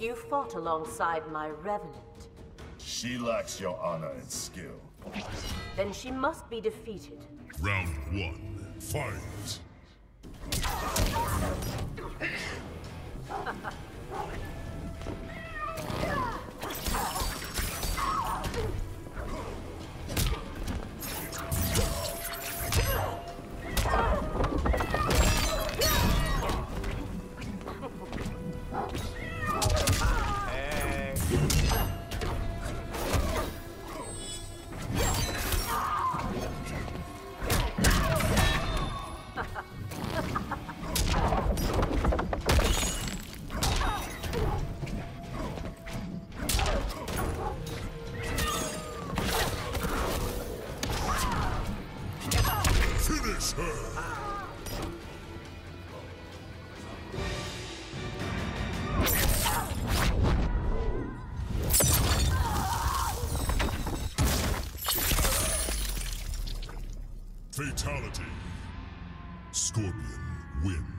You fought alongside my revenant. She lacks your honor and skill. Then she must be defeated. Round 1, fight! Finish her! Fatality. Scorpion wins.